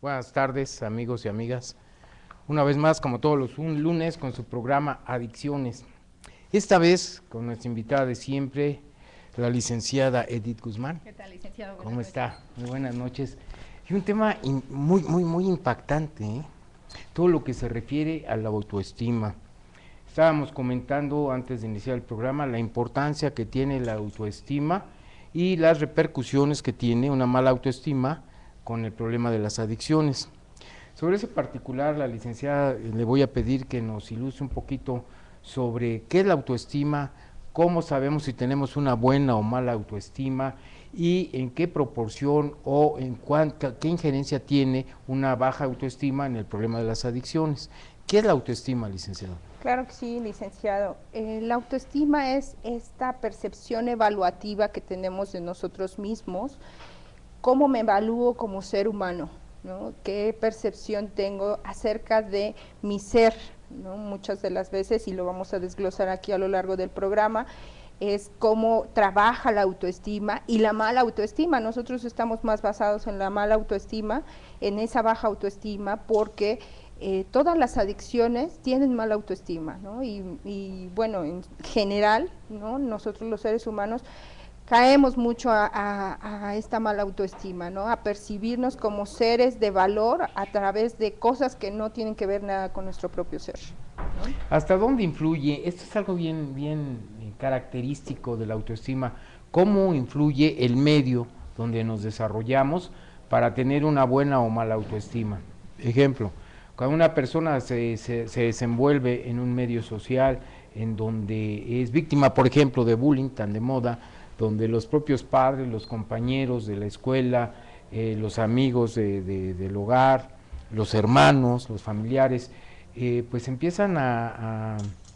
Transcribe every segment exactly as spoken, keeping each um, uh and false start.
Buenas tardes, amigos y amigas. Una vez más, como todos los lunes, con su programa Adicciones. Esta vez con nuestra invitada de siempre, la licenciada Edith Guzmán. ¿Qué tal, licenciado? Buenas ¿Cómo noches. está? Muy buenas noches. Y un tema in, muy, muy, muy impactante, ¿eh? Todo lo que se refiere a la autoestima. Estábamos comentando antes de iniciar el programa la importancia que tiene la autoestima y las repercusiones que tiene una mala autoestima con el problema de las adicciones. Sobre ese particular, la licenciada le voy a pedir que nos ilustre un poquito sobre qué es la autoestima, cómo sabemos si tenemos una buena o mala autoestima y en qué proporción o en cuánta, qué injerencia tiene una baja autoestima en el problema de las adicciones. ¿Qué es la autoestima, licenciado? Claro que sí, licenciado. Eh, la autoestima es esta percepción evaluativa que tenemos de nosotros mismos, cómo me evalúo como ser humano, ¿no? ¿Qué percepción tengo acerca de mi ser? ¿No? Muchas de las veces, y lo vamos a desglosar aquí a lo largo del programa, es cómo trabaja la autoestima y la mala autoestima. Nosotros estamos más basados en la mala autoestima, en esa baja autoestima, porque eh, todas las adicciones tienen mala autoestima, ¿no? Y, y bueno, en general, ¿no? Nosotros los seres humanos caemos mucho a, a, a esta mala autoestima, ¿no? A percibirnos como seres de valor a través de cosas que no tienen que ver nada con nuestro propio ser, ¿no? ¿Hasta dónde influye? Esto es algo bien, bien característico de la autoestima. ¿Cómo influye el medio donde nos desarrollamos para tener una buena o mala autoestima? Ejemplo, cuando una persona se, se, se desenvuelve en un medio social en donde es víctima, por ejemplo, de bullying tan de moda, donde los propios padres, los compañeros de la escuela, eh, los amigos de, de, del hogar, los hermanos, los familiares, eh, pues empiezan a, a,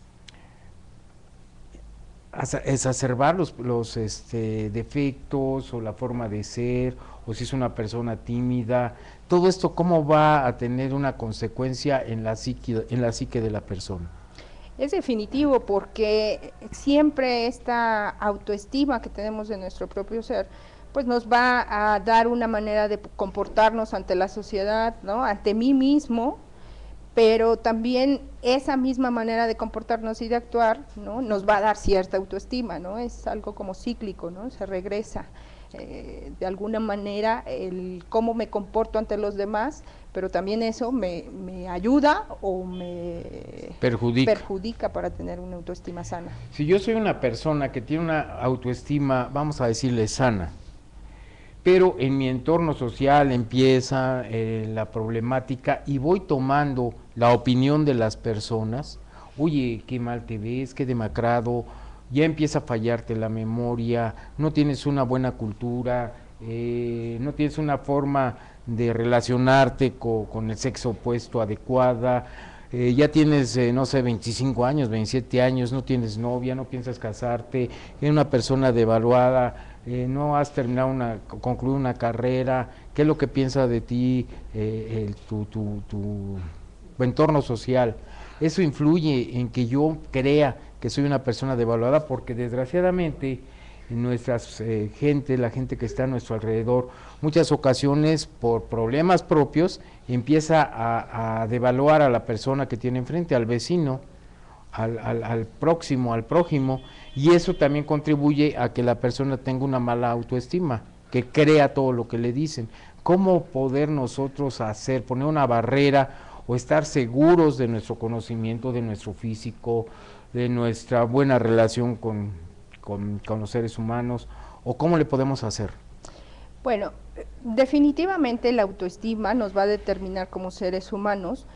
a exacerbar los, los este, defectos o la forma de ser, o si es una persona tímida, todo esto cómo va a tener una consecuencia en la psique, en la psique de la persona. Es definitivo, porque siempre esta autoestima que tenemos de nuestro propio ser, pues nos va a dar una manera de comportarnos ante la sociedad, ¿no? Ante mí mismo, pero también esa misma manera de comportarnos y de actuar, ¿no? Nos va a dar cierta autoestima, ¿no? Es algo como cíclico, ¿no? Se regresa. Eh, de alguna manera el cómo me comporto ante los demás, pero también eso me, me ayuda o me perjudica. perjudica para tener una autoestima sana. Si yo soy una persona que tiene una autoestima, vamos a decirle sana, pero en mi entorno social empieza eh, la problemática y voy tomando la opinión de las personas, oye, qué mal te ves, qué demacrado, ya empieza a fallarte la memoria, no tienes una buena cultura, eh, no tienes una forma de relacionarte co, con el sexo opuesto adecuada, eh, ya tienes, eh, no sé, veinticinco años, veintisiete años, no tienes novia, no piensas casarte, eres una persona devaluada, eh, no has terminado una, concluido una carrera, qué es lo que piensa de ti eh, el, tu, tu, tu entorno social. Eso influye en que yo crea que soy una persona devaluada, porque desgraciadamente nuestra eh, gente, la gente que está a nuestro alrededor, muchas ocasiones por problemas propios empieza a, a devaluar a la persona que tiene enfrente, al vecino, al, al, al próximo, al prójimo, y eso también contribuye a que la persona tenga una mala autoestima, que crea todo lo que le dicen. ¿Cómo poder nosotros hacer, poner una barrera o estar seguros de nuestro conocimiento, de nuestro físico, de nuestra buena relación con, con, con los seres humanos, o cómo le podemos hacer? Bueno, definitivamente la autoestima nos va a determinar como seres humanos,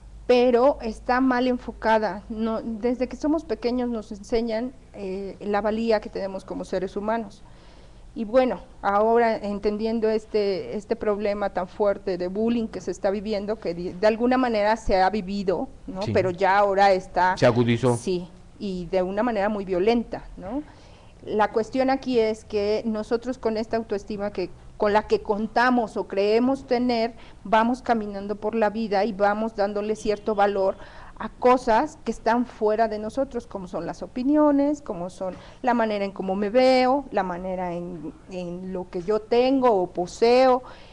pero está mal enfocada. No, desde que somos pequeños nos enseñan eh, la valía que tenemos como seres humanos. Y bueno, ahora entendiendo este, este problema tan fuerte de bullying que se está viviendo, que de, de alguna manera se ha vivido, ¿no? Sí. Pero ya ahora está... Se agudizó. Sí, y de una manera muy violenta, ¿no? La cuestión aquí es que nosotros con esta autoestima que con la que contamos o creemos tener, vamos caminando por la vida y vamos dándole cierto valor a cosas que están fuera de nosotros, como son las opiniones, como son la manera en cómo me veo, la manera en, en lo que yo tengo o poseo,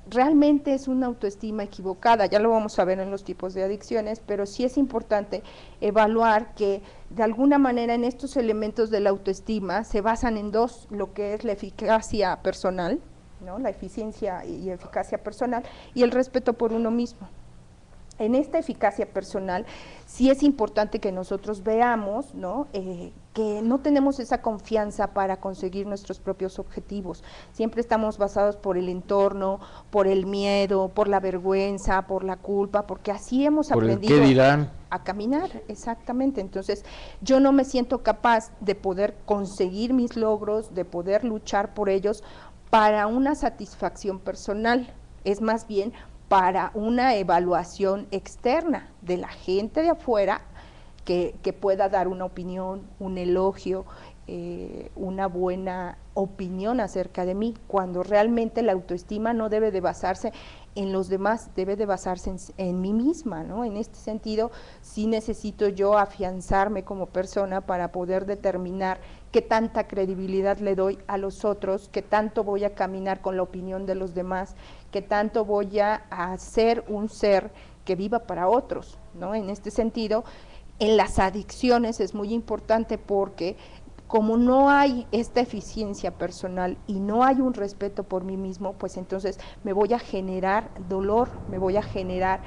realmente es una autoestima equivocada, ya lo vamos a ver en los tipos de adicciones, pero sí es importante evaluar que de alguna manera en estos elementos de la autoestima se basan en dos, lo que es la eficacia personal, ¿no? La eficiencia y eficacia personal, y el respeto por uno mismo. En esta eficacia personal sí es importante que nosotros veamos, ¿no? Eh, que no tenemos esa confianza para conseguir nuestros propios objetivos. Siempre estamos basados por el entorno, por el miedo, por la vergüenza, por la culpa, porque así hemos por aprendido el qué dirán. a caminar, exactamente. Entonces, yo no me siento capaz de poder conseguir mis logros, de poder luchar por ellos para una satisfacción personal. Es más bien para una evaluación externa de la gente de afuera que, que pueda dar una opinión, un elogio, eh, una buena opinión acerca de mí, cuando realmente la autoestima no debe de basarse en los demás, debe de basarse en, en mí misma, ¿no? En este sentido, sí necesito yo afianzarme como persona para poder determinar qué tanta credibilidad le doy a los otros, qué tanto voy a caminar con la opinión de los demás, qué tanto voy a, a ser un ser que viva para otros, ¿no? En este sentido, en las adicciones es muy importante porque como no hay esta eficiencia personal y no hay un respeto por mí mismo, pues entonces me voy a generar dolor, me voy a generar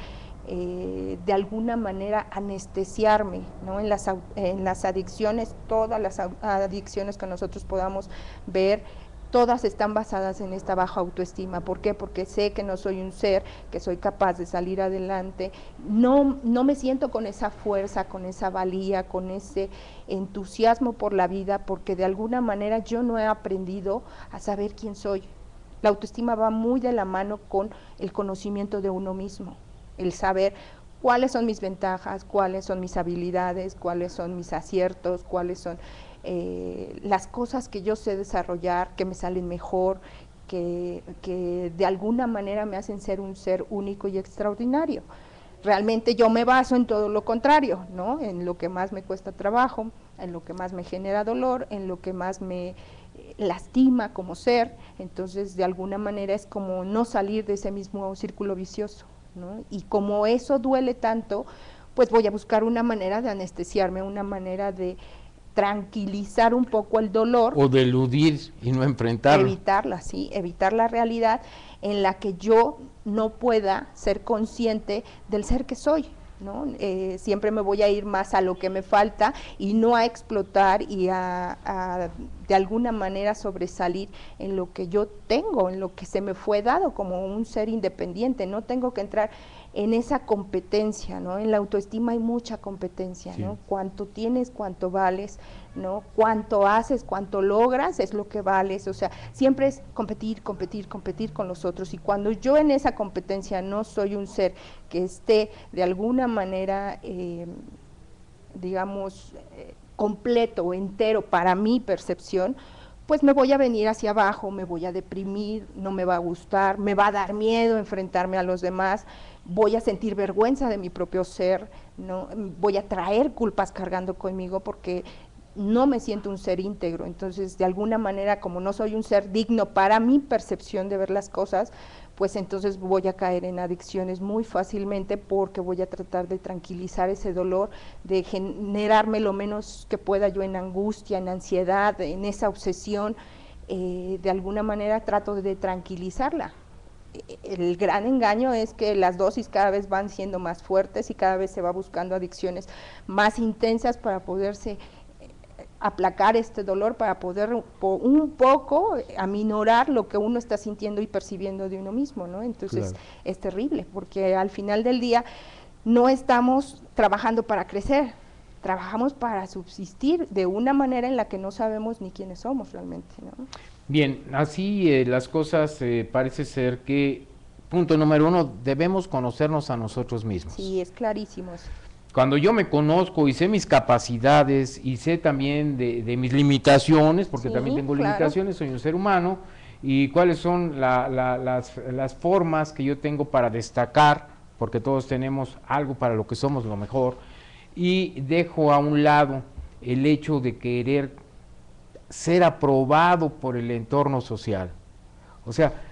eh, de alguna manera anestesiarme, ¿no? En las, en las adicciones, todas las adicciones que nosotros podamos ver, todas están basadas en esta baja autoestima. ¿Por qué? Porque sé que no soy un ser, que soy capaz de salir adelante, no, no me siento con esa fuerza, con esa valía, con ese entusiasmo por la vida, porque de alguna manera yo no he aprendido a saber quién soy. La autoestima va muy de la mano con el conocimiento de uno mismo, el saber cuáles son mis ventajas, cuáles son mis habilidades, cuáles son mis aciertos, cuáles son eh, las cosas que yo sé desarrollar, que me salen mejor, que, que de alguna manera me hacen ser un ser único y extraordinario. Realmente yo me baso en todo lo contrario, ¿no? En lo que más me cuesta trabajo, en lo que más me genera dolor, en lo que más me lastima como ser. Entonces de alguna manera es como no salir de ese mismo círculo vicioso, ¿no? Y como eso duele tanto, pues voy a buscar una manera de anestesiarme, una manera de tranquilizar un poco el dolor. O de eludir y no enfrentarlo. Evitarla, sí, evitar la realidad en la que yo no pueda ser consciente del ser que soy, ¿no? Eh, siempre me voy a ir más a lo que me falta y no a explotar y a, a de alguna manera sobresalir en lo que yo tengo, en lo que se me fue dado como un ser independiente. No tengo que entrar en esa competencia, ¿no? En la autoestima hay mucha competencia, sí. ¿No? Cuánto tienes, cuánto vales, ¿no? Cuánto haces, cuánto logras, es lo que vales. O sea, siempre es competir, competir, competir con los otros. Y cuando yo en esa competencia no soy un ser que esté de alguna manera, eh, digamos, eh, completo o entero para mi percepción, pues me voy a venir hacia abajo, me voy a deprimir, no me va a gustar, me va a dar miedo enfrentarme a los demás, voy a sentir vergüenza de mi propio ser, ¿no? Voy a traer culpas cargando conmigo porque no me siento un ser íntegro. Entonces, de alguna manera, como no soy un ser digno para mi percepción de ver las cosas, pues entonces voy a caer en adicciones muy fácilmente porque voy a tratar de tranquilizar ese dolor, de generarme lo menos que pueda yo en angustia, en ansiedad, en esa obsesión. Eh, de alguna manera trato de tranquilizarla. El gran engaño es que las dosis cada vez van siendo más fuertes y cada vez se va buscando adicciones más intensas para poderse aplacar este dolor, para poder un poco aminorar lo que uno está sintiendo y percibiendo de uno mismo, ¿no? Entonces, claro, es terrible, porque al final del día no estamos trabajando para crecer, trabajamos para subsistir de una manera en la que no sabemos ni quiénes somos realmente, ¿no? Bien, así eh, las cosas eh, parece ser que, punto número uno, debemos conocernos a nosotros mismos. Sí, es clarísimo eso. Cuando yo me conozco y sé mis capacidades y sé también de, de mis limitaciones, porque sí, también tengo claro. limitaciones, soy un ser humano, y cuáles son la, la, las, las formas que yo tengo para destacar, porque todos tenemos algo para lo que somos lo mejor, y dejo a un lado el hecho de querer ser aprobado por el entorno social. O sea,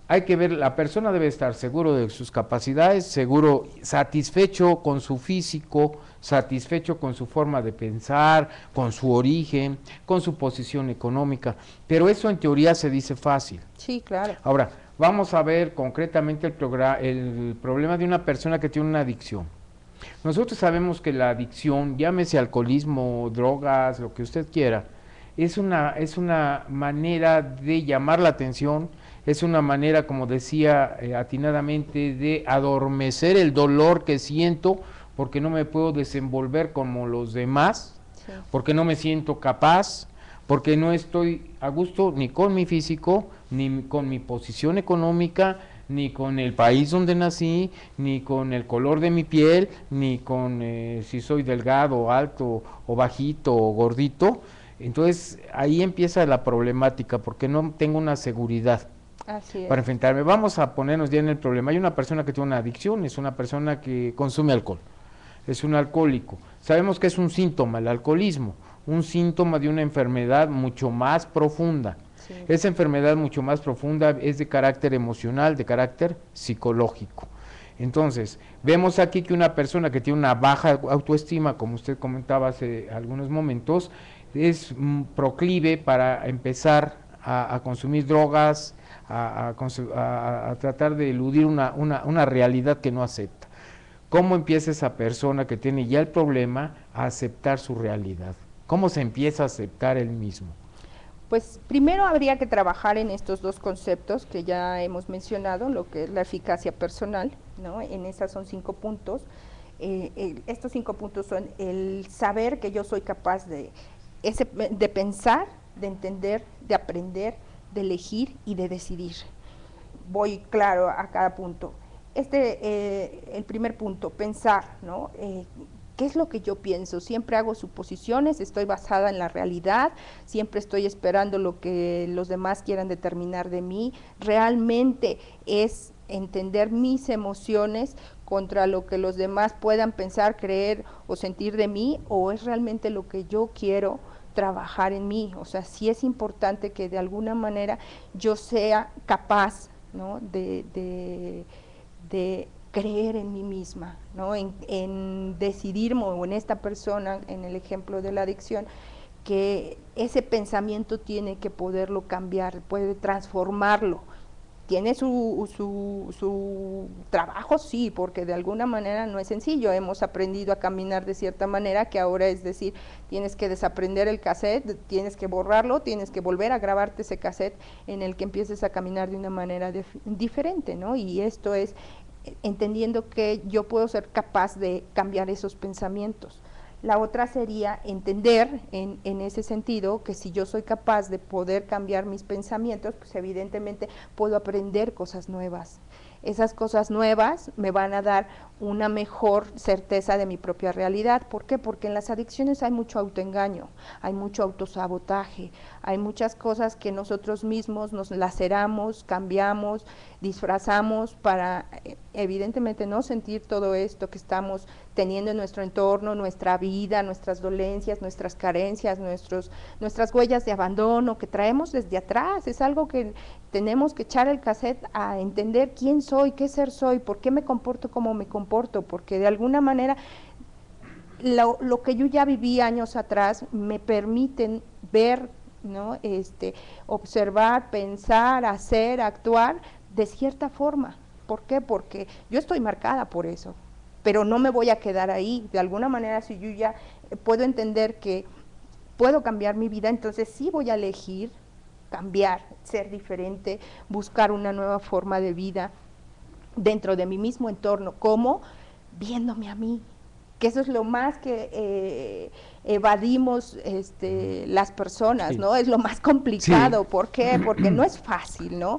hay que ver, la persona debe estar seguro de sus capacidades, seguro, satisfecho con su físico, satisfecho con su forma de pensar, con su origen, con su posición económica, pero eso en teoría se dice fácil. Sí, claro. Ahora, vamos a ver concretamente el, progra- el problema de una persona que tiene una adicción. Nosotros sabemos que la adicción, llámese alcoholismo, drogas, lo que usted quiera, es una, es una manera de llamar la atención, es una manera, como decía eh, atinadamente, de adormecer el dolor que siento porque no me puedo desenvolver como los demás, Sí. porque no me siento capaz, porque no estoy a gusto ni con mi físico, ni con mi posición económica, ni con el país donde nací, ni con el color de mi piel, ni con eh, si soy delgado, alto, o bajito, o gordito. Entonces ahí empieza la problemática, porque no tengo una seguridad Así para es. enfrentarme. Vamos a ponernos ya en el problema. Hay una persona que tiene una adicción, es una persona que consume alcohol, es un alcohólico. Sabemos que es un síntoma, el alcoholismo, un síntoma de una enfermedad mucho más profunda. Sí. Esa enfermedad mucho más profunda es de carácter emocional, de carácter psicológico. Entonces, vemos aquí que una persona que tiene una baja autoestima, como usted comentaba hace algunos momentos, es mm, proclive para empezar a, a consumir drogas, a, a, a, a tratar de eludir una, una, una realidad que no acepta. ¿Cómo empieza esa persona que tiene ya el problema a aceptar su realidad? ¿Cómo se empieza a aceptar él mismo? Pues primero habría que trabajar en estos dos conceptos que ya hemos mencionado, lo que es la eficacia personal, ¿no? En esas son cinco puntos. Eh, el, estos cinco puntos son el saber que yo soy capaz de, ese, de pensar, de entender, de aprender, de elegir y de decidir. Voy claro a cada punto. Este, eh, el primer punto, pensar, ¿no? Eh, ¿Qué es lo que yo pienso? Siempre hago suposiciones, estoy basada en la realidad, siempre estoy esperando lo que los demás quieran determinar de mí. Realmente es entender mis emociones contra lo que los demás puedan pensar, creer o sentir de mí, o es realmente lo que yo quiero trabajar en mí. O sea, sí es importante que de alguna manera yo sea capaz, ¿no? de, de, de creer en mí misma, ¿no? en, en decidirme, o en esta persona, en el ejemplo de la adicción, que ese pensamiento tiene que poderlo cambiar, puede transformarlo. ¿Tiene su, su, su trabajo? Sí, porque de alguna manera no es sencillo. Hemos aprendido a caminar de cierta manera, que ahora es decir, tienes que desaprender el cassette, tienes que borrarlo, tienes que volver a grabarte ese cassette en el que empieces a caminar de una manera de, diferente, ¿no? Y esto es entendiendo que yo puedo ser capaz de cambiar esos pensamientos. La otra sería entender en, en ese sentido que si yo soy capaz de poder cambiar mis pensamientos, pues evidentemente puedo aprender cosas nuevas. Esas cosas nuevas me van a dar una mejor certeza de mi propia realidad. ¿Por qué? Porque en las adicciones hay mucho autoengaño, hay mucho autosabotaje, hay muchas cosas que nosotros mismos nos laceramos, cambiamos, disfrazamos para evidentemente no sentir todo esto que estamos teniendo en nuestro entorno, nuestra vida, nuestras dolencias, nuestras carencias, nuestros, nuestras huellas de abandono que traemos desde atrás. Es algo que tenemos que echar el cassette a entender quién soy, qué ser soy, por qué me comporto como me comporto, porque de alguna manera lo, lo que yo ya viví años atrás me permiten ver, ¿no? este, observar, pensar, hacer, actuar de cierta forma. ¿Por qué? Porque yo estoy marcada por eso, pero no me voy a quedar ahí. De alguna manera, si yo ya puedo entender que puedo cambiar mi vida, entonces sí voy a elegir cambiar, ser diferente, buscar una nueva forma de vida dentro de mi mismo entorno. ¿Cómo? Viéndome a mí, que eso es lo más que eh, evadimos este, las personas, sí. ¿no? Es lo más complicado. Sí. ¿Por qué? Porque no es fácil, ¿no?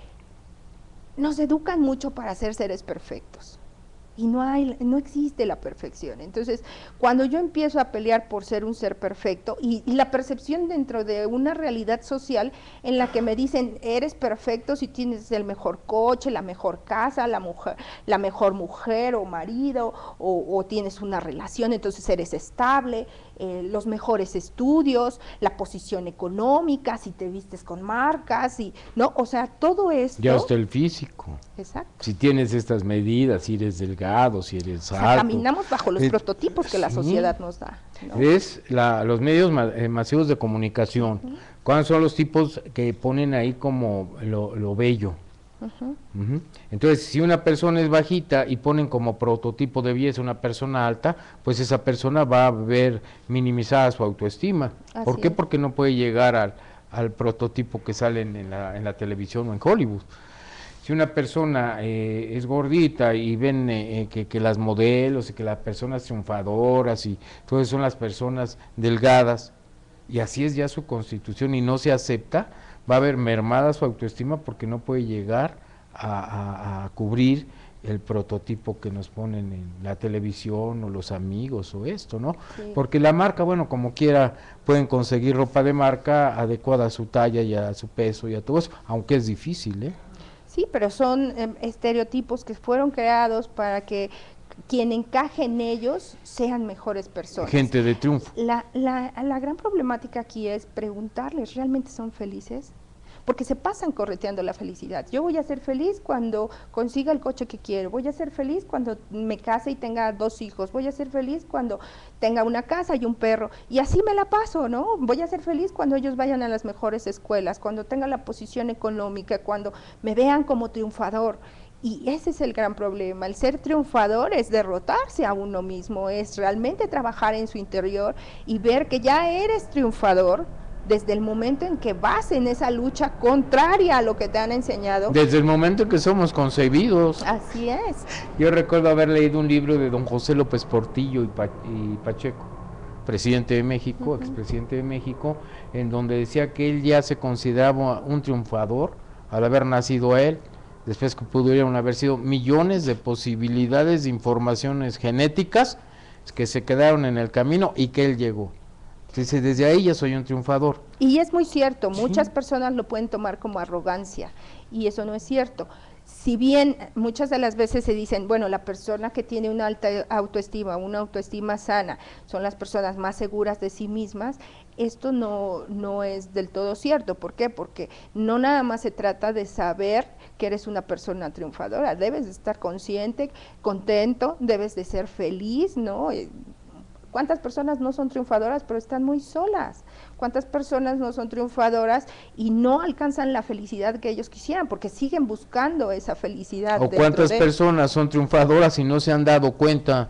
Nos educan mucho para ser seres perfectos y no hay, no existe la perfección. Entonces, cuando yo empiezo a pelear por ser un ser perfecto y, y la percepción dentro de una realidad social en la que me dicen eres perfecto si tienes el mejor coche, la mejor casa, la mujer, la mejor mujer o marido, o, o tienes una relación, entonces eres estable, eh, los mejores estudios, la posición económica, si te vistes con marcas, y, ¿no? O sea, todo esto... Ya hasta el físico. Exacto. Si tienes estas medidas, si eres delgado, si eres o alto. sea, caminamos bajo los eh, prototipos que la sí. sociedad nos da, ¿no? Es la, los medios ma eh, masivos de comunicación. Uh-huh. ¿Cuáles son los tipos que ponen ahí como lo, lo bello? Uh-huh. Uh-huh. Entonces, si una persona es bajita y ponen como prototipo de belleza una persona alta, pues esa persona va a ver minimizada su autoestima. Así ¿Por qué? Es. Porque no puede llegar al, al prototipo que sale en la, en la televisión o en Hollywood. Si una persona eh, es gordita y ven eh, que, que las modelos y que las personas triunfadoras y todas son las personas delgadas, y así es ya su constitución y no se acepta, va a haber mermada su autoestima porque no puede llegar a, a, a cubrir el prototipo que nos ponen en la televisión o los amigos o esto, ¿no? Sí. Porque la marca, bueno, como quiera, pueden conseguir ropa de marca adecuada a su talla y a su peso y a todo eso, aunque es difícil, ¿eh? Sí, pero son eh, estereotipos que fueron creados para que quien encaje en ellos sean mejores personas. Gente de triunfo. La, la, la gran problemática aquí es preguntarles, ¿realmente son felices? Porque se pasan correteando la felicidad. Yo voy a ser feliz cuando consiga el coche que quiero, voy a ser feliz cuando me case y tenga dos hijos, voy a ser feliz cuando tenga una casa y un perro, y así me la paso, ¿no? Voy a ser feliz cuando ellos vayan a las mejores escuelas, cuando tenga la posición económica, cuando me vean como triunfador. Y ese es el gran problema, el ser triunfador es derrotarse a uno mismo, es realmente trabajar en su interior y ver que ya eres triunfador desde el momento en que vas en esa lucha contraria a lo que te han enseñado. Desde el momento en que somos concebidos. Así es. Yo recuerdo haber leído un libro de don José López Portillo y, pa y Pacheco, presidente de México, uh-huh. expresidente de México, en donde decía que él ya se consideraba un triunfador al haber nacido a él, después que pudieron haber sido millones de posibilidades de informaciones genéticas que se quedaron en el camino y que él llegó. Entonces, desde ahí ya soy un triunfador. Y es muy cierto, sí. muchas personas lo pueden tomar como arrogancia, y eso no es cierto. Si bien muchas de las veces se dicen, bueno, la persona que tiene una alta autoestima, una autoestima sana, son las personas más seguras de sí mismas, esto no, no es del todo cierto. ¿Por qué? Porque no nada más se trata de saber que eres una persona triunfadora, debes de estar consciente, contento, debes de ser feliz, ¿no? ¿Cuántas personas no son triunfadoras pero están muy solas? ¿Cuántas personas no son triunfadoras y no alcanzan la felicidad que ellos quisieran porque siguen buscando esa felicidad? ¿O cuántas de... personas son triunfadoras y no se han dado cuenta?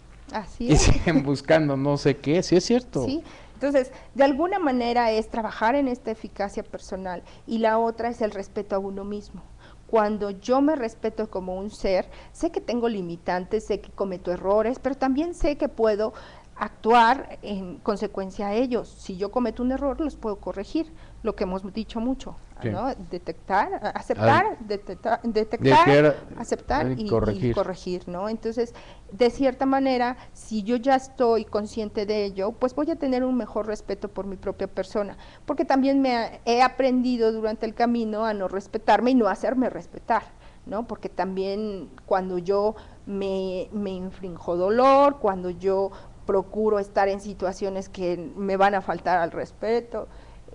Así y es. siguen buscando no sé qué, sí es cierto. Sí, entonces, de alguna manera es trabajar en esta eficacia personal y la otra es el respeto a uno mismo. Cuando yo me respeto como un ser, sé que tengo limitantes, sé que cometo errores, pero también sé que puedo actuar en consecuencia a ellos. Si yo cometo un error, los puedo corregir, lo que hemos dicho mucho, sí. ¿no? Detectar, aceptar, Al, detectar, detectar de aceptar y corregir. y corregir, ¿no? Entonces, de cierta manera, si yo ya estoy consciente de ello, pues voy a tener un mejor respeto por mi propia persona, porque también me ha, he aprendido durante el camino a no respetarme y no hacerme respetar, ¿no? Porque también cuando yo me, me infrinjo dolor, cuando yo procuro estar en situaciones que me van a faltar al respeto,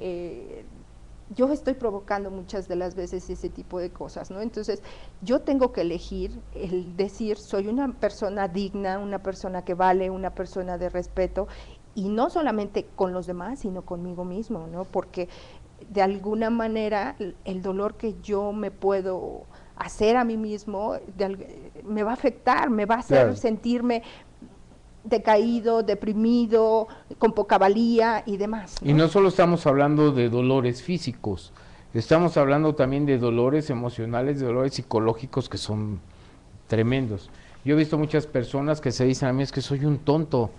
eh, yo estoy provocando muchas de las veces ese tipo de cosas, ¿no? Entonces, yo tengo que elegir el decir, soy una persona digna, una persona que vale, una persona de respeto, y no solamente con los demás, sino conmigo mismo, ¿no? Porque de alguna manera el dolor que yo me puedo hacer a mí mismo de, me va a afectar, me va a hacer claro. sentirme decaído, deprimido, con poca valía y demás, ¿no? Y no solo estamos hablando de dolores físicos, estamos hablando también de dolores emocionales, de dolores psicológicos que son tremendos. Yo he visto muchas personas que se dicen a mí, es que soy un tonto,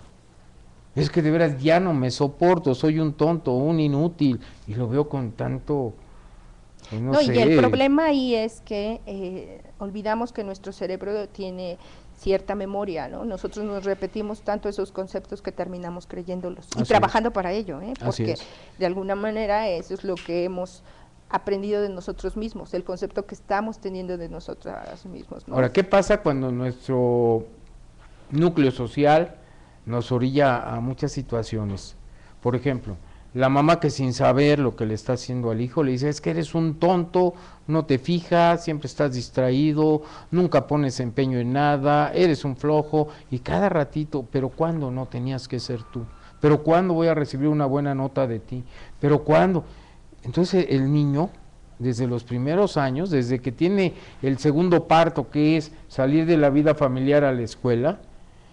es que de veras ya no me soporto, soy un tonto, un inútil, y lo veo con tanto... No, no sé. Y el problema ahí es que eh, olvidamos que nuestro cerebro tiene cierta memoria, ¿no? Nosotros nos repetimos tanto esos conceptos que terminamos creyéndolos y Así trabajando es. para ello, ¿eh? Porque de alguna manera eso es lo que hemos aprendido de nosotros mismos, el concepto que estamos teniendo de nosotros mismos, ¿no? Ahora, ¿qué pasa cuando nuestro núcleo social nos orilla a muchas situaciones. Por ejemplo, la mamá que sin saber lo que le está haciendo al hijo le dice, es que eres un tonto, no te fijas, siempre estás distraído, nunca pones empeño en nada, eres un flojo, y cada ratito, pero ¿cuándo no tenías que ser tú? ¿Pero cuándo voy a recibir una buena nota de ti? ¿Pero cuándo? Entonces el niño, desde los primeros años, desde que tiene el segundo parto, que es salir de la vida familiar a la escuela,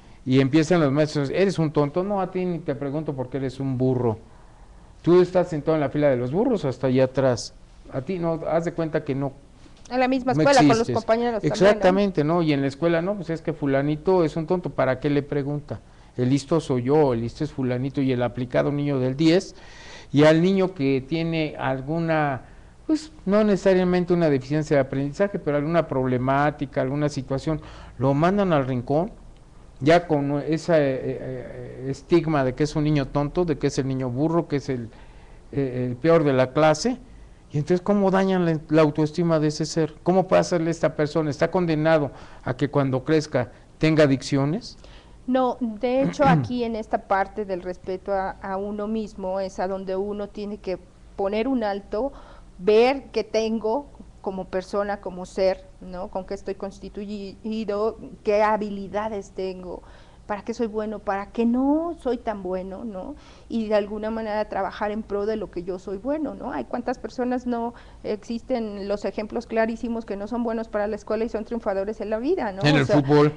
y empiezan los maestros, ¿eres un tonto? No, a ti ni te pregunto porque eres un burro. Tú estás sentado en la fila de los burros hasta allá atrás. A ti no, haz de cuenta que no. En la misma no escuela, existes. con los compañeros. Exactamente, también, ¿no? ¿no? Y en la escuela, no, pues es que fulanito es un tonto, ¿para qué le pregunta? El listo soy yo, el listo es fulanito, y el aplicado niño del diez, y al niño que tiene alguna, pues no necesariamente una deficiencia de aprendizaje, pero alguna problemática, alguna situación, lo mandan al rincón, ya con ese eh, eh, estigma de que es un niño tonto, de que es el niño burro, que es el, eh, el peor de la clase. Y entonces, ¿cómo dañan la, la autoestima de ese ser? ¿Cómo puede hacerle esta persona? ¿Está condenado a que cuando crezca tenga adicciones? No, de hecho aquí en esta parte del respeto a, a uno mismo es a donde uno tiene que poner un alto, ver qué tengo como persona, como ser, ¿no? Con qué estoy constituido, qué habilidades tengo, para qué soy bueno, para qué no soy tan bueno, ¿no? Y de alguna manera trabajar en pro de lo que yo soy bueno, ¿no? Hay cuántas personas no existen los ejemplos clarísimos que no son buenos para la escuela y son triunfadores en la vida, ¿no? En o el sea, fútbol.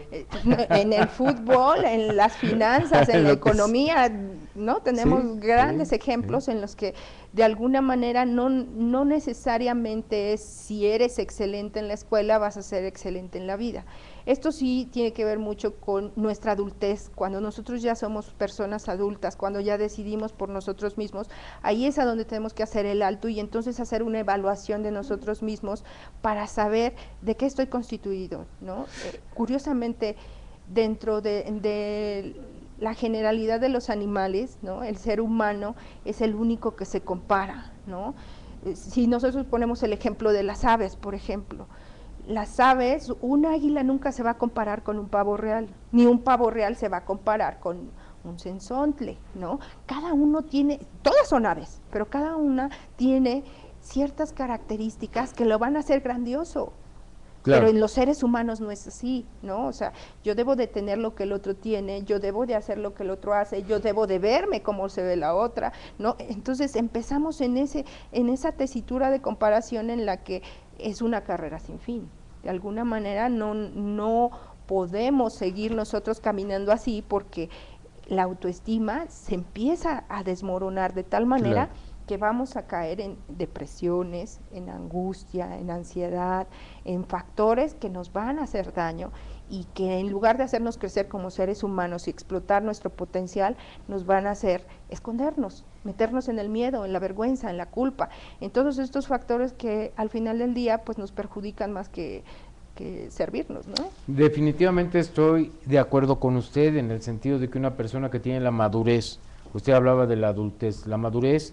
En el fútbol, en las finanzas, en la economía, ¿no? Tenemos sí, grandes sí, ejemplos sí. en los que de alguna manera no, no necesariamente es si eres excelente en la escuela vas a ser excelente en la vida. Esto sí tiene que ver mucho con nuestra adultez, cuando nosotros ya somos personas adultas, cuando ya decidimos por nosotros mismos, ahí es a donde tenemos que hacer el alto y entonces hacer una evaluación de nosotros mismos para saber de qué estoy constituido, ¿no? Eh, curiosamente, dentro de, de la generalidad de los animales, ¿no? El ser humano es el único que se compara, ¿no? Eh, si nosotros ponemos el ejemplo de las aves, por ejemplo, las aves, un águila nunca se va a comparar con un pavo real, ni un pavo real se va a comparar con un censontle, ¿no? Cada uno tiene, todas son aves, pero cada una tiene ciertas características que lo van a hacer grandioso. Claro. Pero en los seres humanos no es así, ¿no? O sea, yo debo de tener lo que el otro tiene, yo debo de hacer lo que el otro hace, yo debo de verme como se ve la otra, ¿no? Entonces empezamos en ese, en esa tesitura de comparación en la que es una carrera sin fin. De alguna manera no, no podemos seguir nosotros caminando así porque la autoestima se empieza a desmoronar de tal manera claro. que vamos a caer en depresiones, en angustia, en ansiedad, en factores que nos van a hacer daño y que en lugar de hacernos crecer como seres humanos y explotar nuestro potencial, nos van a hacer escondernos, meternos en el miedo, en la vergüenza, en la culpa, en todos estos factores que al final del día pues nos perjudican más que, que servirnos, ¿no? Definitivamente estoy de acuerdo con usted en el sentido de que una persona que tiene la madurez, usted hablaba de la adultez, la madurez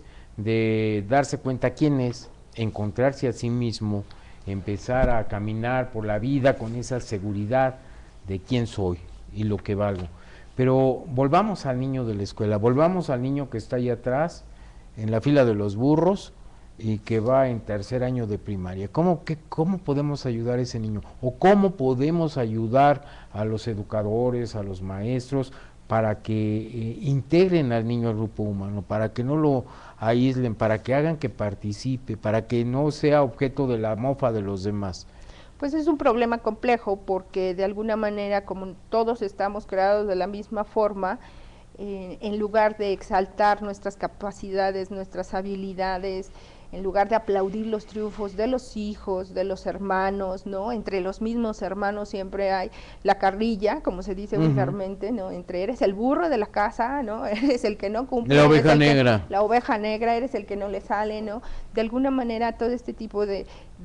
de darse cuenta quién es, encontrarse a sí mismo, empezar a caminar por la vida con esa seguridad de quién soy y lo que valgo. Pero volvamos al niño de la escuela, volvamos al niño que está ahí atrás, en la fila de los burros, y que va en tercer año de primaria. ¿Cómo, qué, ¿Cómo podemos ayudar a ese niño? ¿O cómo podemos ayudar a los educadores, a los maestros, para que eh, integren al niño al grupo humano, para que no lo aíslen, para que hagan que participe, para que no sea objeto de la mofa de los demás? Pues es un problema complejo porque de alguna manera, como todos estamos creados de la misma forma, eh, en lugar de exaltar nuestras capacidades, nuestras habilidades, en lugar de aplaudir los triunfos de los hijos, de los hermanos, ¿no? Entre los mismos hermanos siempre hay la carrilla, como se dice uh-huh. vulgarmente, ¿no? Entre eres el burro de la casa, ¿no? Eres el que no cumple. La oveja negra. Que, la oveja negra, eres el que no le sale, ¿no? De alguna manera todo este tipo de,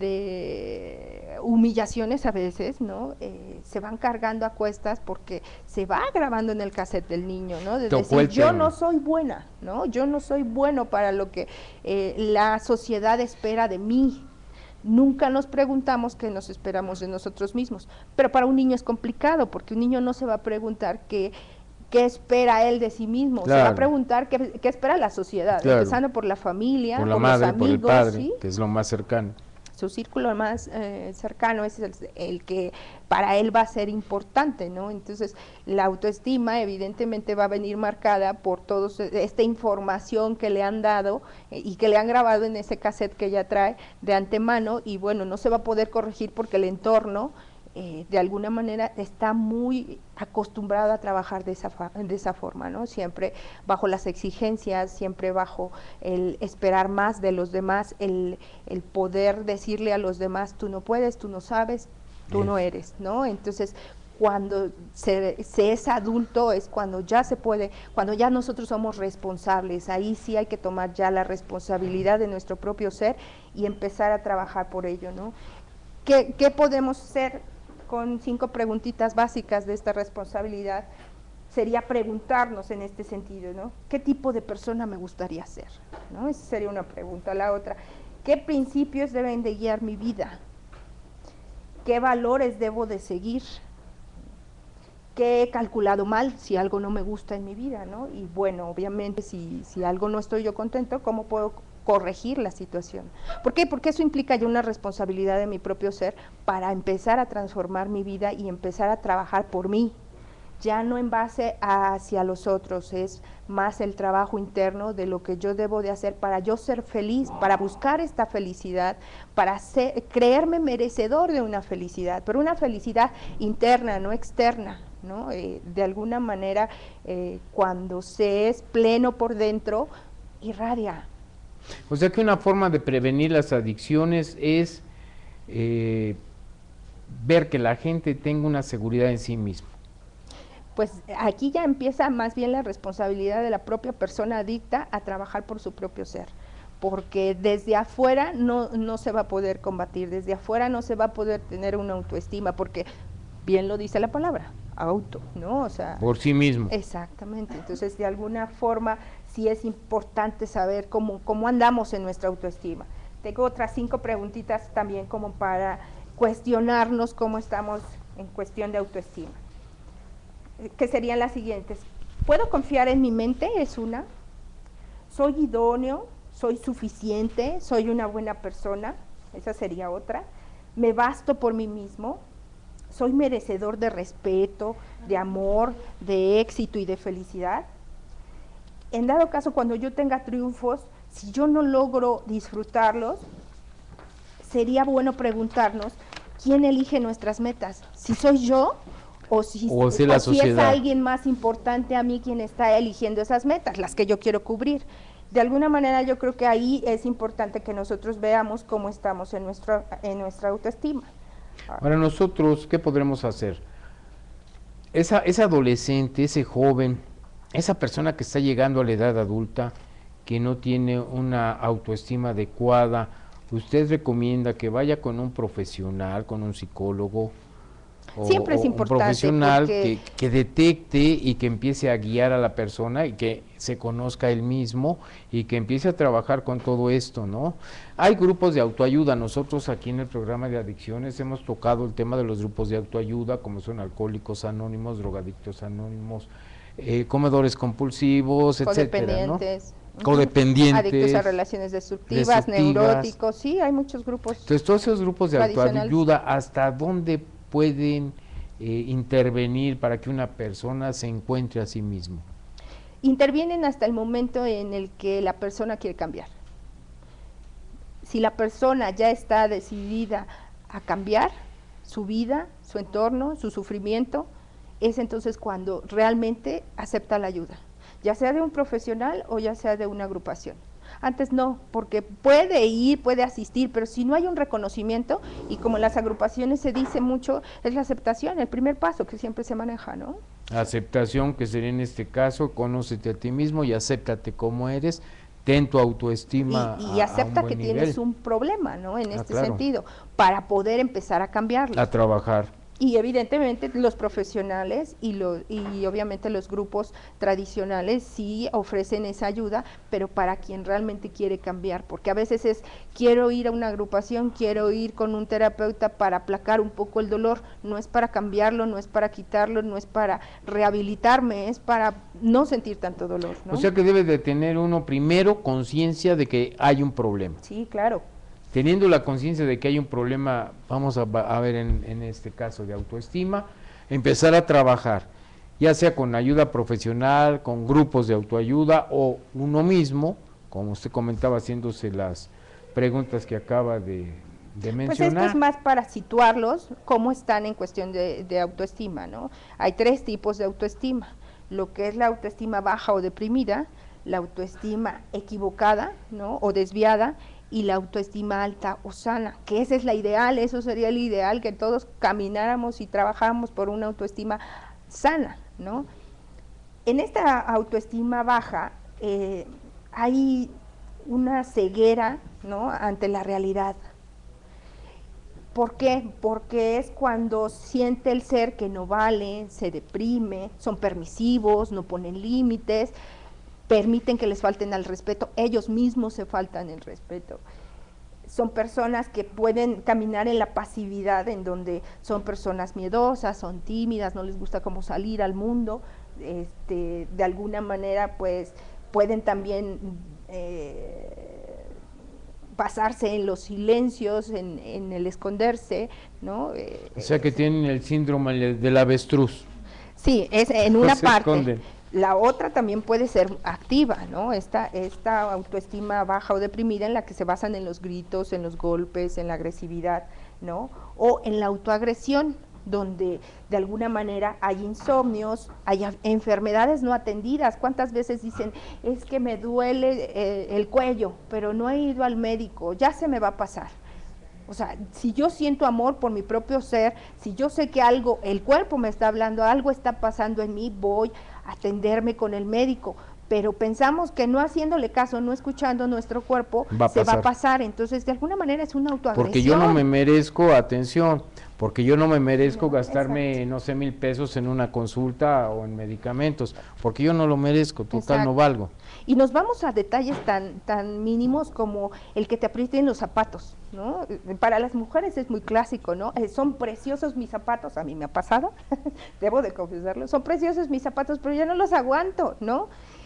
de humillaciones a veces, ¿no? Eh, se van cargando a cuestas porque se va grabando en el cassette del niño, ¿no? De decir, yo no soy buena, ¿no? Yo no soy bueno para lo que eh, la sociedad espera de mí. Nunca nos preguntamos qué nos esperamos de nosotros mismos, pero para un niño es complicado porque un niño no se va a preguntar qué qué espera él de sí mismo, claro. se va a preguntar qué, qué espera la sociedad, claro. empezando por la familia, por la por madre, los amigos, por el padre, ¿sí? que es lo más cercano. Su círculo más eh, cercano es el, el que para él va a ser importante, ¿no? Entonces, la autoestima evidentemente va a venir marcada por toda esta información que le han dado eh, y que le han grabado en ese cassette que ella trae de antemano, y bueno, no se va a poder corregir porque el entorno Eh, de alguna manera está muy acostumbrado a trabajar de esa, de esa forma, ¿no? Siempre bajo las exigencias, siempre bajo el esperar más de los demás, el, el poder decirle a los demás, tú no puedes, tú no sabes, tú Bien. no eres, ¿no? Entonces, cuando se, se es adulto es cuando ya se puede, cuando ya nosotros somos responsables, ahí sí hay que tomar ya la responsabilidad de nuestro propio ser y empezar a trabajar por ello, ¿no? ¿Qué, qué podemos hacer? Con cinco preguntitas básicas de esta responsabilidad, sería preguntarnos en este sentido, ¿no? ¿Qué tipo de persona me gustaría ser? ¿No? Esa sería una pregunta. La otra, ¿qué principios deben de guiar mi vida? ¿Qué valores debo de seguir? ¿Qué he calculado mal si algo no me gusta en mi vida, ¿no? Y bueno, obviamente si, si algo no estoy yo contento, ¿cómo puedo corregir la situación? ¿Por qué? Porque eso implica ya una responsabilidad de mi propio ser para empezar a transformar mi vida y empezar a trabajar por mí, ya no en base hacia los otros, es más el trabajo interno de lo que yo debo de hacer para yo ser feliz, para buscar esta felicidad, para ser, creerme merecedor de una felicidad, pero una felicidad interna, no externa, ¿no? Eh, de alguna manera, eh, cuando se es pleno por dentro, irradia. O sea que una forma de prevenir las adicciones es eh, ver que la gente tenga una seguridad en sí mismo. Pues aquí ya empieza más bien la responsabilidad de la propia persona adicta a trabajar por su propio ser, porque desde afuera no, no se va a poder combatir, desde afuera no se va a poder tener una autoestima, porque bien lo dice la palabra, auto, ¿no? O sea, por sí mismo. Exactamente, entonces de alguna forma sí es importante saber cómo, cómo andamos en nuestra autoestima. Tengo otras cinco preguntitas también como para cuestionarnos cómo estamos en cuestión de autoestima, que serían las siguientes. ¿Puedo confiar en mi mente? Es una. ¿Soy idóneo? ¿Soy suficiente? ¿Soy una buena persona? Esa sería otra. ¿Me basto por mí mismo? ¿Soy merecedor de respeto, de amor, de éxito y de felicidad? En dado caso, cuando yo tenga triunfos, si yo no logro disfrutarlos, sería bueno preguntarnos quién elige nuestras metas. ¿Si soy yo o si, o si, la o si es sociedad. alguien más importante a mí quien está eligiendo esas metas, las que yo quiero cubrir? De alguna manera yo creo que ahí es importante que nosotros veamos cómo estamos en, nuestro, en nuestra autoestima. Ahora nosotros, ¿qué podremos hacer? Esa, ese adolescente, ese joven, esa persona que está llegando a la edad adulta, que no tiene una autoestima adecuada, ¿usted recomienda que vaya con un profesional, con un psicólogo? O, Siempre es importante, un profesional porque... que, que detecte y que empiece a guiar a la persona y que se conozca él mismo y que empiece a trabajar con todo esto, ¿no? Hay grupos de autoayuda. Nosotros aquí en el programa de adicciones hemos tocado el tema de los grupos de autoayuda, como son Alcohólicos Anónimos, Drogadictos Anónimos, eh, comedores compulsivos, etcétera, ¿no? Codependientes, adictos a relaciones destructivas, destructivas, neuróticos, sí, hay muchos grupos. Entonces, todos esos grupos de autoayuda, ¿hasta dónde pueden eh, intervenir para que una persona se encuentre a sí mismo? Intervienen hasta el momento en el que la persona quiere cambiar. Si la persona ya está decidida a cambiar su vida, su entorno, su sufrimiento, es entonces cuando realmente acepta la ayuda, ya sea de un profesional o ya sea de una agrupación. Antes no, porque puede ir, puede asistir, pero si no hay un reconocimiento, y como en las agrupaciones se dice mucho, es la aceptación, el primer paso que siempre se maneja, ¿no? Aceptación, que sería en este caso, conócete a ti mismo y acéptate como eres, ten tu autoestima y, y a, acepta a un buen que nivel. Tienes un problema, ¿no? En ah, este claro. sentido, para poder empezar a cambiarlo. A trabajar. Y evidentemente los profesionales y, lo, y obviamente los grupos tradicionales sí ofrecen esa ayuda, pero para quien realmente quiere cambiar, porque a veces es, quiero ir a una agrupación, quiero ir con un terapeuta para aplacar un poco el dolor, no es para cambiarlo, no es para quitarlo, no es para rehabilitarme, es para no sentir tanto dolor, ¿no? O sea que debe de tener uno primero conciencia de que hay un problema. Sí, claro. Teniendo la conciencia de que hay un problema, vamos a, a ver en, en este caso de autoestima, empezar a trabajar, ya sea con ayuda profesional, con grupos de autoayuda o uno mismo, como usted comentaba, haciéndose las preguntas que acaba de, de mencionar. Pues esto es más para situarlos, cómo están en cuestión de, de autoestima, ¿no? Hay tres tipos de autoestima, lo que es la autoestima baja o deprimida, la autoestima equivocada, ¿no? O desviada, y la autoestima alta o sana, que esa es la ideal, eso sería el ideal, que todos camináramos y trabajáramos por una autoestima sana, ¿no? En esta autoestima baja eh, hay una ceguera, ¿no?, ante la realidad. ¿Por qué? Porque es cuando siente el ser que no vale, se deprime, son permisivos, no ponen límites, permiten que les falten al respeto, ellos mismos se faltan el respeto. Son personas que pueden caminar en la pasividad, en donde son personas miedosas, son tímidas, no les gusta cómo salir al mundo, este, de alguna manera pues pueden también eh, basarse en los silencios, en, en el esconderse, ¿no? Eh, o sea que tienen el síndrome del avestruz. Sí, es en una pues se parte. esconden. La otra también puede ser activa, ¿no? Esta, esta autoestima baja o deprimida en la que se basan en los gritos, en los golpes, en la agresividad, ¿no? O en la autoagresión, donde de alguna manera hay insomnios, hay enfermedades no atendidas. ¿Cuántas veces dicen, es que me duele eh, el cuello, pero no he ido al médico, ya se me va a pasar? O sea, si yo siento amor por mi propio ser, si yo sé que algo, el cuerpo me está hablando, algo está pasando en mí, voy a atenderme con el médico, pero pensamos que no haciéndole caso, no escuchando nuestro cuerpo, va se va a pasar, entonces de alguna manera es una autoagresión. Porque yo no me merezco, atención, porque yo no me merezco no, gastarme, exacto. no sé, mil pesos en una consulta o en medicamentos, porque yo no lo merezco, total Exacto. no valgo. Y nos vamos a detalles tan, tan mínimos como el que te aprieten los zapatos, ¿no? Para las mujeres es muy clásico, ¿no? Eh, son preciosos mis zapatos, a mí me ha pasado, debo de confesarlo, son preciosos mis zapatos, pero yo no los aguanto, ¿no?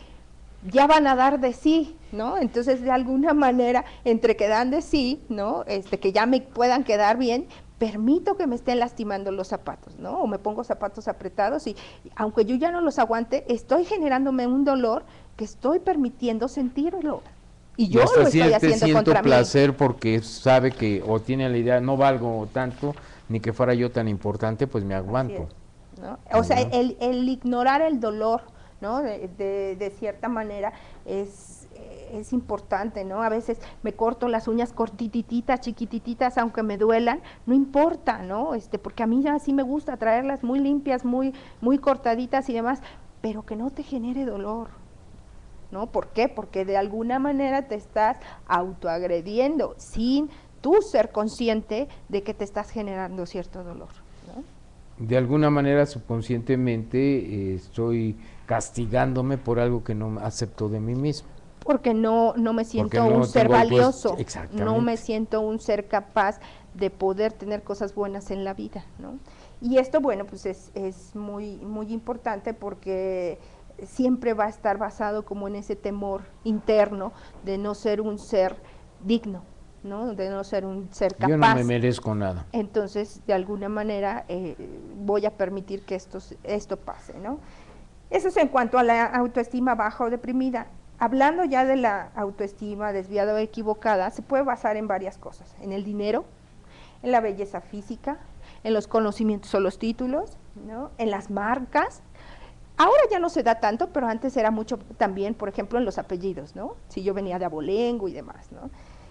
Ya van a dar de sí, ¿no? Entonces, de alguna manera, entre que dan de sí, ¿no? Este, que ya me puedan quedar bien, permito que me estén lastimando los zapatos, ¿no? O me pongo zapatos apretados y, aunque yo ya no los aguante, estoy generándome un dolor que estoy permitiendo sentirlo. Y yo y hasta lo estoy siente, haciendo siento contra placer mí. porque sabe que, o tiene la idea, no valgo tanto, ni que fuera yo tan importante, pues me aguanto. Es, ¿no? O sea, el, el ignorar el dolor, ¿no? De, de, de cierta manera es, es importante, ¿no? A veces me corto las uñas cortititas, chiquitititas, aunque me duelan, no importa, ¿no? Este, porque a mí así me gusta traerlas muy limpias, muy, muy cortaditas y demás, pero que no te genere dolor, ¿no? ¿Por qué? Porque de alguna manera te estás autoagrediendo sin tú ser consciente de que te estás generando cierto dolor, ¿no? De alguna manera subconscientemente eh, estoy castigándome por algo que no acepto de mí mismo. Porque no, no me siento no un ser valioso, no me exactamente. siento un ser capaz de poder tener cosas buenas en la vida, ¿no? Y esto, bueno, pues es, es muy, muy importante porque siempre va a estar basado como en ese temor interno de no ser un ser digno, ¿no? De no ser un ser capaz. Yo no me merezco nada. Entonces, de alguna manera, eh, voy a permitir que esto, esto pase, ¿no? Eso es en cuanto a la autoestima baja o deprimida. Hablando ya de la autoestima desviada o equivocada, se puede basar en varias cosas, en el dinero, en la belleza física, en los conocimientos o los títulos, ¿no? En las marcas. Ahora ya no se da tanto, pero antes era mucho también, por ejemplo, en los apellidos, ¿no? Si yo venía de abolengo y demás, ¿no?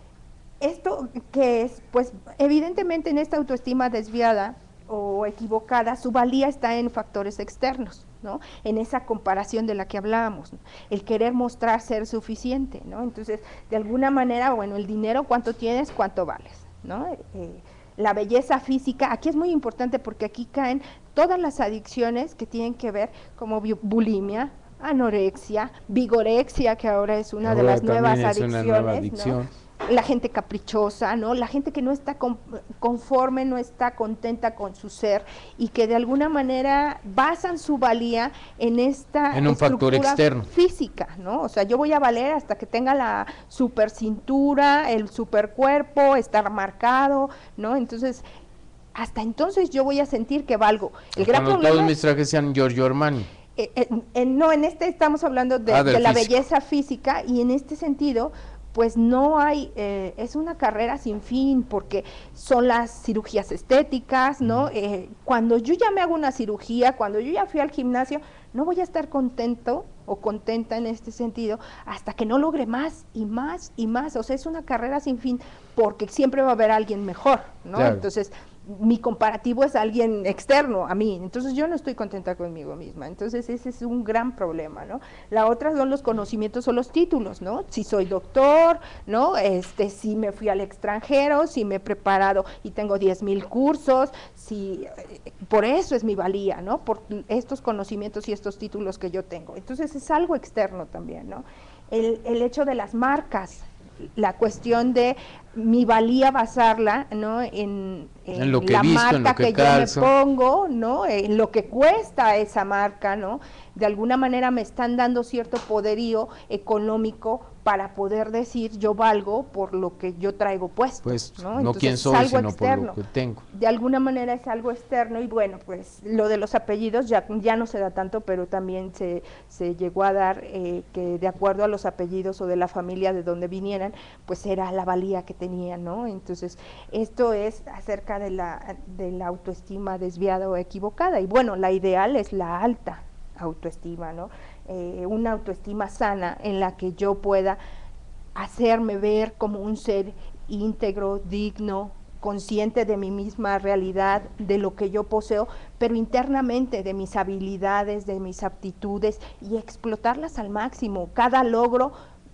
Esto que es, pues, evidentemente en esta autoestima desviada o equivocada, su valía está en factores externos, ¿no? En esa comparación de la que hablábamos, ¿no? El querer mostrar ser suficiente, ¿no? Entonces, de alguna manera, bueno, el dinero, ¿cuánto tienes? ¿Cuánto vales? ¿No? Eh, la belleza física, aquí es muy importante porque aquí caen todas las adicciones que tienen que ver como bulimia, anorexia, vigorexia, que ahora es una ahora de las nuevas adicciones, nueva adicción. ¿no? La gente caprichosa, ¿no? La gente que no está conforme, no está contenta con su ser y que de alguna manera basan su valía en esta en un factor externo física, ¿no? O sea, yo voy a valer hasta que tenga la super cintura, el super cuerpo, estar marcado, ¿no? Entonces, hasta entonces yo voy a sentir que valgo. El gran Cuando problema todos mis trajes sean Giorgio Armani. Eh, eh, eh, no, en este estamos hablando de, ah, de la físico. belleza física y en este sentido pues no hay, eh, es una carrera sin fin porque son las cirugías estéticas, ¿no? Eh, cuando yo ya me hago una cirugía, cuando yo ya fui al gimnasio, no voy a estar contento o contenta en este sentido hasta que no logre más y más y más, o sea, es una carrera sin fin porque siempre va a haber alguien mejor, ¿no? Claro. Entonces, mi comparativo es alguien externo a mí, entonces yo no estoy contenta conmigo misma, entonces ese es un gran problema, ¿no? La otra son los conocimientos o los títulos, ¿no? Si soy doctor, ¿no? Este, si me fui al extranjero, si me he preparado y tengo diez mil cursos, si, por eso es mi valía, ¿no? Por estos conocimientos y estos títulos que yo tengo, entonces es algo externo también, ¿no? El, el hecho de las marcas, la cuestión de mi valía basarla, ¿no? En, en, en lo que la visto, marca en lo que, que calzo. yo me pongo, ¿no? En lo que cuesta esa marca, ¿no? De alguna manera me están dando cierto poderío económico para poder decir yo valgo por lo que yo traigo puesto, pues, ¿no? no Entonces, quién soy, es algo sino externo. por lo que tengo. De alguna manera es algo externo y bueno, pues lo de los apellidos ya, ya no se da tanto, pero también se, se llegó a dar eh, que de acuerdo a los apellidos o de la familia de donde vinieran, pues era la valía que tenían, ¿no? Entonces, esto es acerca de la, de la autoestima desviada o equivocada y bueno, la ideal es la alta autoestima, ¿no? Eh, una autoestima sana en la que yo pueda hacerme ver como un ser íntegro, digno, consciente de mi misma realidad, de lo que yo poseo, pero internamente de mis habilidades, de mis aptitudes y explotarlas al máximo, cada logro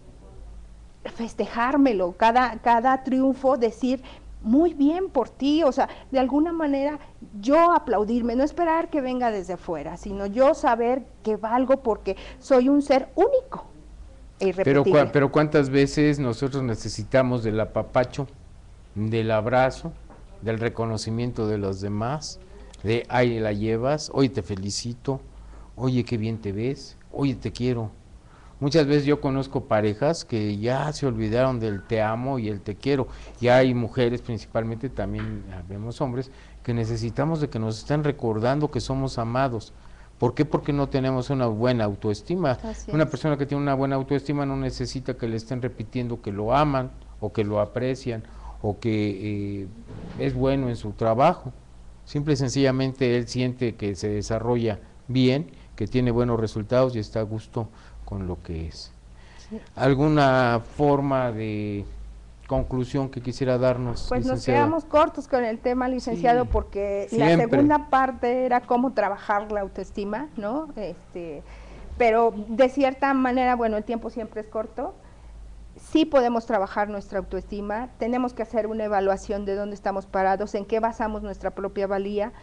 festejármelo, cada, cada triunfo decir muy bien por ti, o sea, de alguna manera yo aplaudirme, no esperar que venga desde afuera, sino yo saber que valgo porque soy un ser único e irrepetible. Pero, pero ¿cuántas veces nosotros necesitamos del apapacho, del abrazo, del reconocimiento de los demás, de ahí la llevas, oye te felicito, oye qué bien te ves, oye te quiero? Muchas veces yo conozco parejas que ya se olvidaron del te amo y el te quiero, y hay mujeres principalmente, también vemos hombres, que necesitamos de que nos estén recordando que somos amados. ¿Por qué? Porque no tenemos una buena autoestima. Una persona que tiene una buena autoestima no necesita que le estén repitiendo que lo aman, o que lo aprecian, o que eh, es bueno en su trabajo. Simple y sencillamente él siente que se desarrolla bien, que tiene buenos resultados y está a gusto con lo que es. Sí. ¿Alguna forma de conclusión que quisiera darnos, pues licenciada? Nos quedamos cortos con el tema, licenciado, sí, porque siempre. La segunda parte era cómo trabajar la autoestima, ¿no? Este, pero de cierta manera, bueno, el tiempo siempre es corto. Sí podemos trabajar nuestra autoestima, tenemos que hacer una evaluación de dónde estamos parados, en qué basamos nuestra propia valía,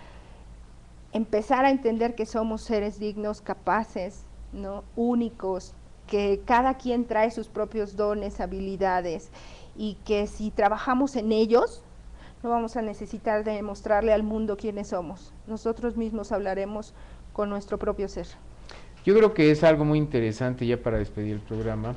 empezar a entender que somos seres dignos, capaces, ¿no? Únicos, que cada quien trae sus propios dones, habilidades, y que si trabajamos en ellos, no vamos a necesitar de mostrarle al mundo quiénes somos. Nosotros mismos hablaremos con nuestro propio ser. Yo creo que es algo muy interesante ya para despedir el programa,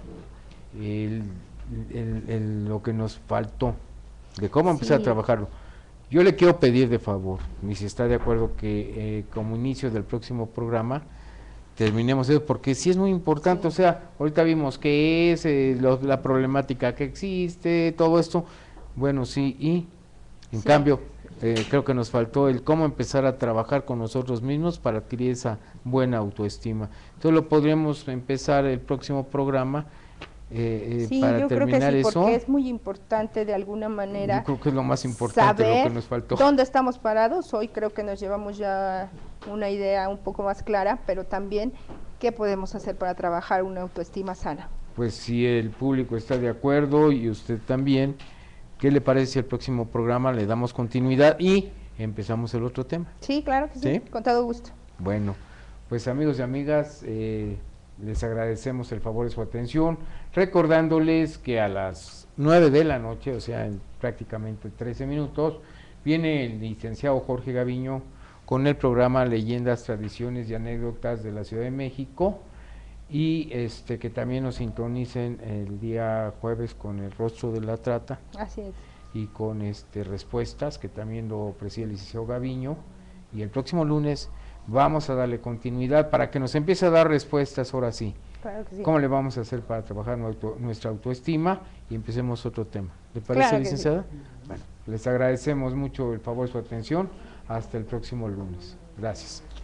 el, el, el, lo que nos faltó, de cómo sí. empezar a trabajarlo. Yo le quiero pedir de favor, y si está de acuerdo, que eh, como inicio del próximo programa terminemos eso, porque sí es muy importante, sí. O sea, ahorita vimos qué es, eh, lo, la problemática que existe, todo esto, bueno, sí, y en sí. cambio, eh, creo que nos faltó el cómo empezar a trabajar con nosotros mismos para adquirir esa buena autoestima. Entonces lo podríamos empezar el próximo programa, eh, eh, sí, para yo terminar creo que sí, eso. Porque es muy importante de alguna manera. Yo creo que es lo más importante, saber lo que nos faltó. Dónde estamos parados. Hoy creo que nos llevamos ya una idea un poco más clara, pero también qué podemos hacer para trabajar una autoestima sana. Pues si el público está de acuerdo y usted también, ¿Qué le parece si el próximo programa le damos continuidad y empezamos el otro tema? Sí, claro que sí, ¿Sí? con todo gusto. Bueno, pues amigos y amigas, eh, les agradecemos el favor de su atención, recordándoles que a las nueve de la noche, o sea, en prácticamente trece minutos, viene el licenciado Jorge Gaviño con el programa Leyendas, Tradiciones y Anécdotas de la Ciudad de México, y este que también nos sintonicen el día jueves con El Rostro de la Trata. Así es. Y con este respuestas, que también lo preside el licenciado Gaviño, y el próximo lunes vamos a darle continuidad para que nos empiece a dar respuestas ahora sí. Claro que sí. ¿Cómo le vamos a hacer para trabajar nuestro, nuestra autoestima? Y empecemos otro tema. ¿Le parece, Claro que licenciada? sí. Bueno, les agradecemos mucho el favor de su atención. Hasta el próximo lunes. Gracias.